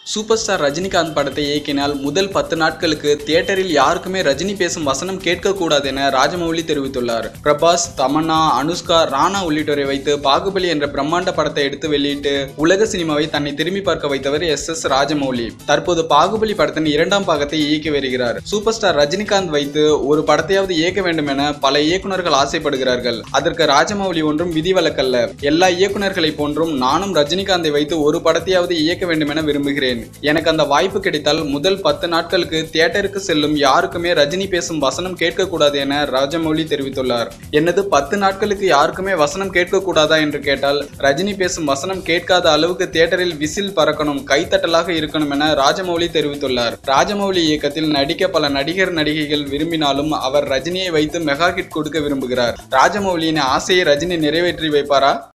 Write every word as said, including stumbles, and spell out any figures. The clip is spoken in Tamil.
சூப்பர் ஸ்டார் ரஜினிகாந்த் படத்தை இயக்கினால் முதல் பத்து நாட்களுக்கு தியேட்டரில் யாருக்குமே ரஜினி பேசும் வசனம் கேட்கக்கூடாது என ராஜமௌலி தெரிவித்துள்ளார். பிரபாஸ், தமன்னா, அனுஷ்கா, ராணா உள்ளிட்டோரை வைத்து பாகுபலி என்ற பிரம்மாண்ட படத்தை எடுத்து வெளியிட்டு உலக சினிமாவை தன்னை திரும்பி பார்க்க வைத்தவர் எஸ் எஸ் ராஜமௌலி. தற்போது பாகுபலி படத்தின் இரண்டாம் பாகத்தை இயக்கி வருகிறார். சூப்பர் ஸ்டார் ரஜினிகாந்த் வைத்து ஒரு படத்தையாவது இயக்க வேண்டும் என பல இயக்குநர்கள் ஆசைப்படுகிறார்கள். அதற்கு ராஜமௌலி ஒன்றும் விதிவிலக்கல்ல. எல்லா இயக்குநர்களை போன்றும் நானும் ரஜினிகாந்தை வைத்து ஒரு படத்தையாவது இயக்க வேண்டும் என விரும்புகிறேன். எனக்கு அந்த வாய்ப்பு கிடைத்தால் முதல் பத்து நாட்களுக்கு தியேட்டருக்கு செல்லும் யாருக்குமே ரஜினி பேசும் வசனம் கேட்கக்கூடாது என ராஜமௌலி தெரிவித்துள்ளார். என்னது பத்து நாட்களுக்கு யாருக்குமே வசனம் கேட்கக்கூடாதா என்று கேட்டால், ரஜினி பேசும் வசனம் கேட்காத அளவுக்கு தியேட்டரில் விசில் பறக்கணும், கைத்தட்டலாக இருக்கணும் என ராஜமௌலி தெரிவித்துள்ளார். ராஜமௌலி இயக்கத்தில் நடிக்க பல நடிகர் நடிகைகள் விரும்பினாலும் அவர் ரஜினியை வைத்து மெகா ஹிட் கொடுக்க விரும்புகிறார். ராஜமௌலியின் ஆசையை ரஜினி நிறைவேற்றி வைப்பாரா?